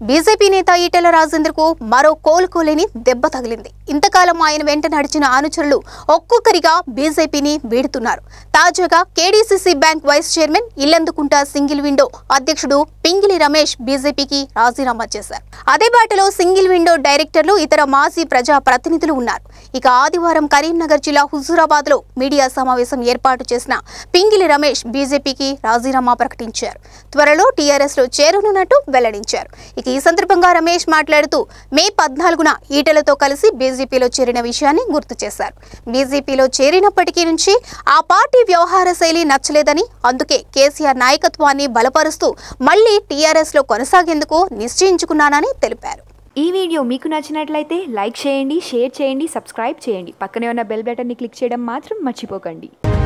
BJP నేత ఈటల రాజేందర్కు మరో కోలుకోలేని దెబ్బ తగిలింది. ఇంతకాలం ఆయన వెంట నడిచిన అనుచరులు ఒక్కొక్కరిగా బీజేపీని వీడుతున్నారు. తాజాగా KDCC bank vice chairman Illandakunta single window అధ్యక్షుడు పింగిలి రమేష్ బీజేపీకి రాజీనామా చేశారు. అదే బాటలో సింగిల్ విండో డైరెక్టర్లు, ఇతర మాజీ ప్రజా ప్రతినిధులు ఉన్నారు. ఇక ఆదివారం కరీంనగర్ జిల్లా హుజూరాబాద్ లో మీడియా సమావేశం ఏర్పాటు చేసిన పింగిలి రమేష్ బీజేపీకి రాజీనామా ప్రకటించారు. త్వరలో టీఆర్ఎస్ లో చేరనున్నట్టు వెల్లడించారు. ఇక ఈ సందర్భంగా రమేష్ మాట్లాడుతూ మే 14న ఈటలతో కలిసి బీజేపీలో చేరిన విషయాన్ని గుర్తు చేశారు. బీజేపీలో చేరినప్పటికీ నుంచి ఆ పార్టీ వ్యవహార శైలి నచ్చలేదని, అందుకే కేసీఆర్ నాయకత్వాన్ని బలపరుస్తూ మళ్లీ టీఆర్ఎస్ లో కొనసాగేందుకు నిశ్చయించుకున్నానని తెలిపారు. ఈ వీడియో మీకు నచ్చినట్లయితే లైక్ చేయండి, షేర్ చేయండి, సబ్స్క్రైబ్ చేయండి. పక్కనే ఉన్న బెల్ బటన్ని క్లిక్ చేయడం మాత్రం మర్చిపోకండి.